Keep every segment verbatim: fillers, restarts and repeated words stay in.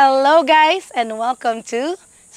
Hello guys and welcome to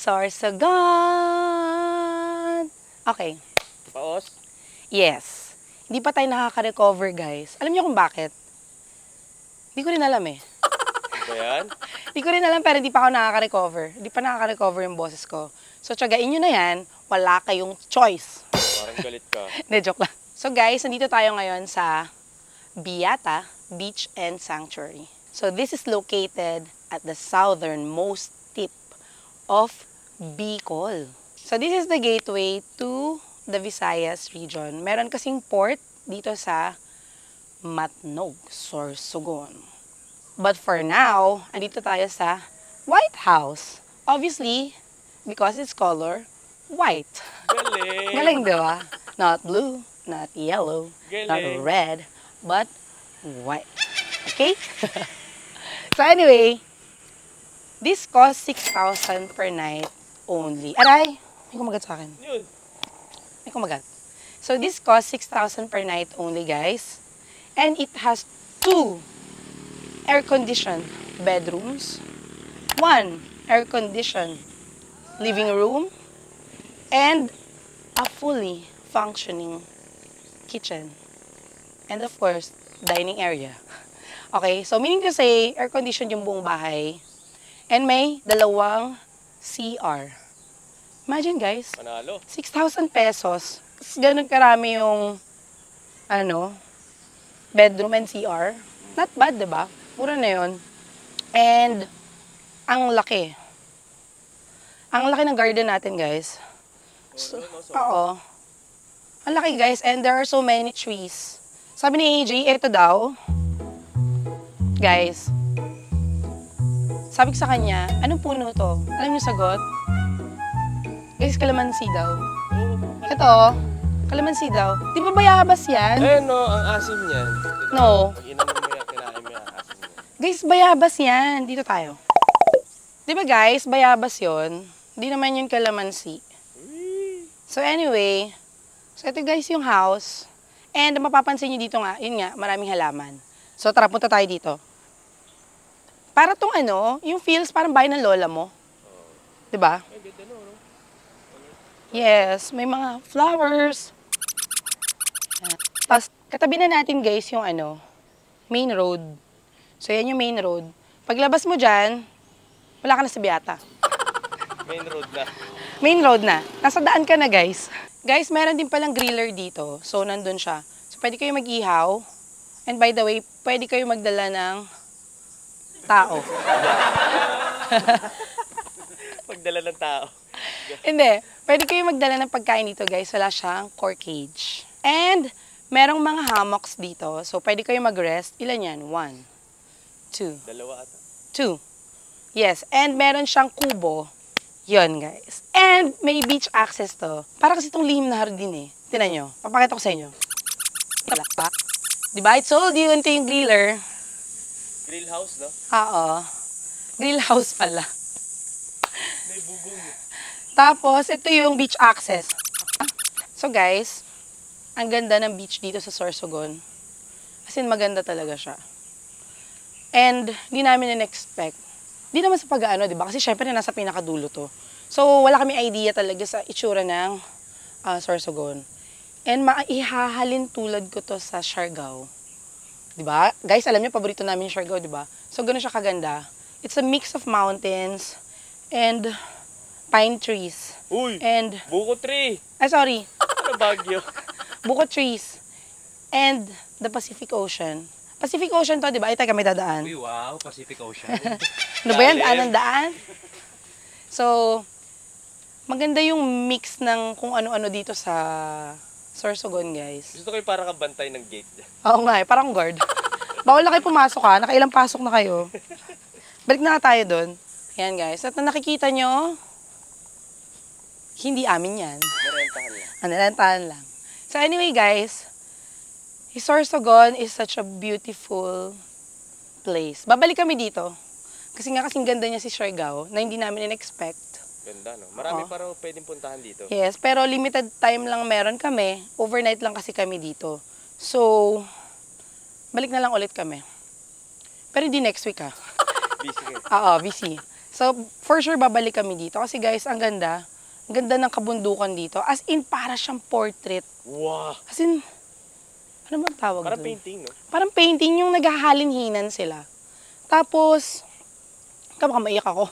Sorsogon! Okay. Paos? Yes. Hindi pa tayo nakaka-recover guys. Alam niyo kung bakit? Hindi ko rin alam eh. Ba yan? Hindi ko rin alam pero hindi pa ako nakaka-recover. Hindi pa nakaka-recover yung boses ko. So tsagain nyo na yan, wala kayong choice. Parang galit ka. Hindi, joke lang. So guys, nandito tayo ngayon sa Biata Beach and Sanctuary. So this is located at the southernmost tip of Bicol. So this is the gateway to the Visayas region. Meron kasing port dito sa Matnog, Sorsogon. But for now, andito tayo sa White House. Obviously, because it's color white. Galing! Galing, di ba? Not blue, not yellow, Galing. not red, but white. Okay? So anyway, this costs six thousand per night only. Aray! May kumagat sa akin. Yun. May kumagat. So this costs six thousand per night only, guys. And it has two air-conditioned bedrooms, one air-conditioned living room, and a fully functioning kitchen. And of course, dining area. Okay, so meaning to say, air-conditioned yung buong bahay. And may dalawang C R. Imagine guys, Panalo. six thousand pesos. Ganun karami yung, ano, bedroom and C R. Not bad, diba? Mura na yun. And, ang laki. Ang laki ng garden natin, guys. So, oo. Ang laki, guys. And there are so many trees. Sabi ni A J, ito daw. Guys, sabi ko sa kanya, anong puno to? Alam niyo sagot? Guys, kalamansi daw. Ito, kalamansi daw. Di ba bayabas yan? Eh no, ang asim niyan. No. Pag inanom mo yan, kinain mo yan, asim niyan. Guys, bayabas yan. Dito tayo. Di ba guys, bayabas yon? Di naman yun kalamansi. So anyway, so ito guys yung house. And mapapansin nyo dito nga, yun nga, maraming halaman. So tara, punta tayo dito. Para tong ano, yung feels parang bahay ng lola mo. Diba? Ay, ganda no, no? Yes, may mga flowers. Tapos, katabi na natin guys yung ano, main road. So yan yung main road. Paglabas mo dyan, wala ka na sa Biata. Main road na. Main road na. Nasa daan ka na guys. Guys, meron din palang griller dito. So, nandun siya. So, pwede kayo mag-ihaw. And by the way, pwede kayo magdala ng tao. Pagdala ng tao. Hindi. Pwede kayo magdala ng pagkain dito, guys. Wala siyang core cage. And, merong mga hammocks dito. So, pwede kayo mag-rest. Ilan yan? One. Two. Dalawa ata. Two. Yes. And, meron siyang kubo. Yun, guys. And, may beach access to. Para kasi itong lihim na hardin eh. Tinan nyo. Papakita ko sa inyo. Talakpak. Diba? I told you, ito yung griller. Grill house, no? Oo. Grill house pala. May bubong. Tapos, ito yung beach access. So guys, ang ganda ng beach dito sa Sorsogon. As in, maganda talaga siya. And, hindi namin in-expect. Hindi naman sa pag-ano, di ba? Kasi syempre, nasa pinakadulo to. So, wala kami idea talaga sa itsura ng uh, Sorsogon. And, maihahalin tulad ko to sa Siargao. Diba? Guys, alam niyo, paborito namin yung Siargao, diba? So, ganun siya kaganda. It's a mix of mountains and pine trees. Uy! And, Buko tree! ay, sorry, Ano Baguio? buko trees. And the Pacific Ocean. Pacific Ocean to, diba? Ay, taga may dadaan. Uy, wow, Pacific Ocean. Ano ba yan? Daan ng daan? So, maganda yung mix ng kung ano-ano dito sa Sorsogon, guys. Gusto ko yung parang kabantay ng gate. Oo nga eh, parang guard. Bawal na kayo pumasok ha, nakailang pasok na kayo. Balik na tayo doon. Ayan guys, at na nakikita nyo, hindi amin yan. Narentahan lang. Narentahan lang. So anyway guys, Sorsogon is such a beautiful place. Babalik kami dito. Kasi nga kasing ganda niya si Siargao na hindi namin in-expect. Ganda, no? Marami Oo. pa raw pwedeng puntahan dito. Yes, pero limited time lang meron kami. Overnight lang kasi kami dito. So, balik na lang ulit kami. Pero hindi next week ha. Busy kayo. Oo, busy. So, for sure, babalik kami dito. Kasi guys, ang ganda. Ang ganda ng kabundukan dito. As in, para siyang portrait. Wow! As in, ano bang tawag Parang dun? painting, no? Parang painting yung naghahalin-hinan sila. Tapos, baka maiyak ako.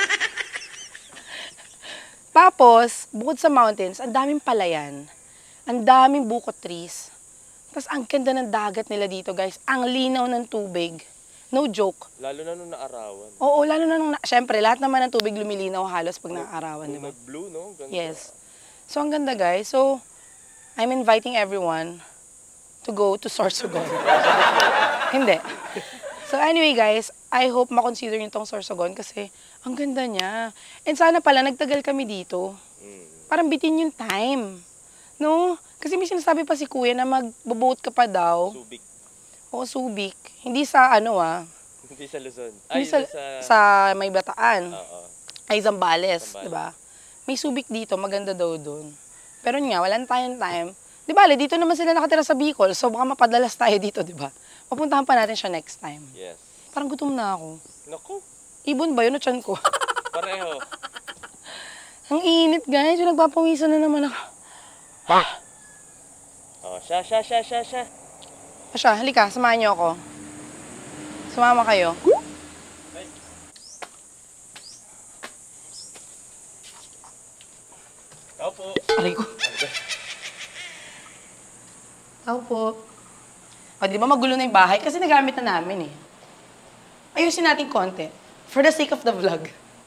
Tapos, bukod sa mountains, ang daming palayan. Ang daming bukot trees. Tapos, ang ganda ng dagat nila dito, guys. Ang linaw ng tubig. No joke. Lalo na nung naarawan. Oo, lalo na nung, na- syempre, lahat naman ng tubig lumilinaw halos pag naaarawan, di Nung ba? nag-blue, no? Ganda. Yes. So, ang ganda, guys. So, I'm inviting everyone to go to Sorsogon. Hindi. So, anyway, guys, I hope makonsider nyo tong Sorsogon kasi ang ganda niya. And sana pala, nagtagal kami dito. Mm. Parang bitin yung time. No? Kasi may sinasabi pa si Kuya na mag-boat ka pa daw. Subic. O, Subic. Hindi sa ano ah. Hindi sa Luzon. Hindi Ay, sa, sa... sa May Bataan. Oo. Ay, Zambales, Zambales. di ba? May Subic dito, maganda daw doon. Pero yun nga, wala na tayong time. Di ba, dito naman sila nakatira sa Bicol, so baka mapadalas tayo dito, di ba? Papuntahan pa natin siya next time. Yes. Parang gutom na ako. Naku, Ibon ba yun o tiyan ko? pareho. Ang init, guys. Yung nagpapawisan na naman ako. Oh, siya, siya, siya, siya, siya. Asya, halika, samahan niyo ako. Sumama kayo. Tao po. Aray ko. Tao po. O, di ba magulo na yung bahay? Kasi nagamit na namin eh. Ayusin natin konti. For the sake of the vlog.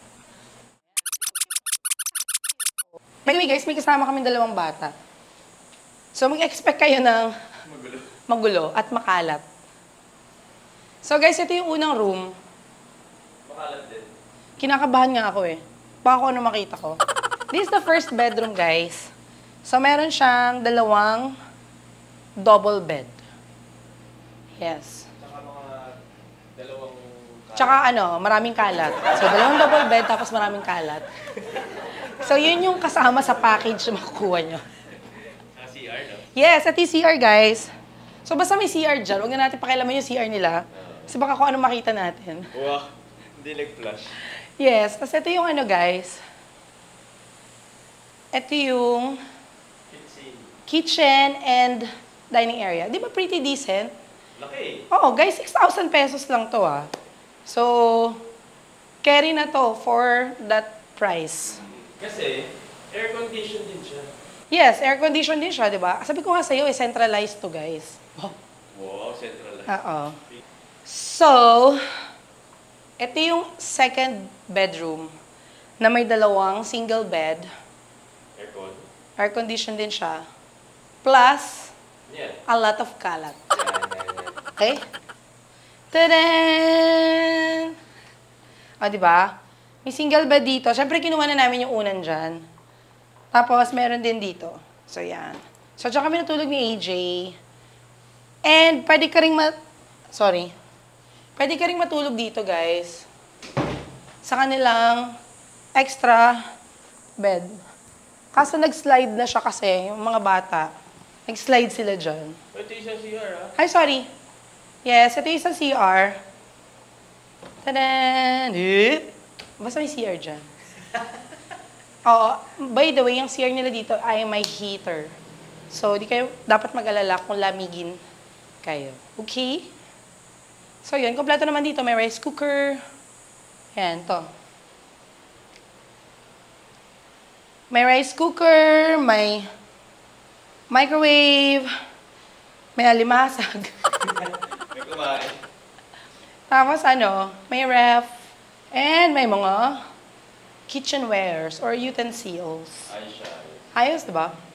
By the way guys, may kasama kami dalawang bata. So mag-expect kayo ng Magulo. magulo at makalat. So guys, ito yung unang room. Makalat din. Kinakabahan nga ako eh. Baka kung ano makita ko. This is the first bedroom, guys. So meron siyang dalawang double bed. Yes. Tsaka mga dalawang... Tsaka ano, maraming kalat. So, dalawang double bed, tapos maraming kalat. So, yun yung kasama sa package na makukuha nyo. Tsaka C R, no? Yes, at yung C R, guys. So, basta may C R dyan, huwag na natin pakialaman yung C R nila. Kasi baka kung ano makita natin. Wow, hindi nag-flash. Yes, tapos ito yung ano, guys. Ito yung Kitchen. kitchen and dining area. Di ba pretty decent? Laki. Oo, guys, six thousand pesos lang to, ah. So, carry na to for that price. Kasi, air-conditioned din siya. Yes, air-conditioned din siya, di ba? Sabi ko nga sa'yo, eh, centralized to, guys. Wow. Wow, centralized. Oo. So, ito yung second bedroom na may dalawang single bed. Aircon. Air-conditioned din siya. Plus, Yan. a lot of kalat. Yan, yan, yan. Okay? Tadaan! O, di ba? May single bed dito. Siyempre, kinuha na namin yung unan dyan. Tapos, meron din dito. So, yan. So, dyan kami natulog ni A J. And, pwede ka rin ma... Sorry. Pwede ka rin matulog dito, guys. Sa kanilang extra bed. Kaso, nag-slide na siya kasi, yung mga bata. Nag-slide sila dyan. Ito yung isang C R, ha? Ay, sorry. Yes, ito yung sa C R. Tadaan! Eh? Basta may C R dyan. Oo. By the way, yung C R nila dito ay may heater. So, di kayo dapat mag-alala kung lamigin kayo. Okay? So, yun. Kompleto naman dito. May rice cooker. Yan, to. May rice cooker, may microwave, may alimasag. May kumain. Tapos ano, may ref, and may mga kitchenwares or utensils. Ay siya. Ayos, diba?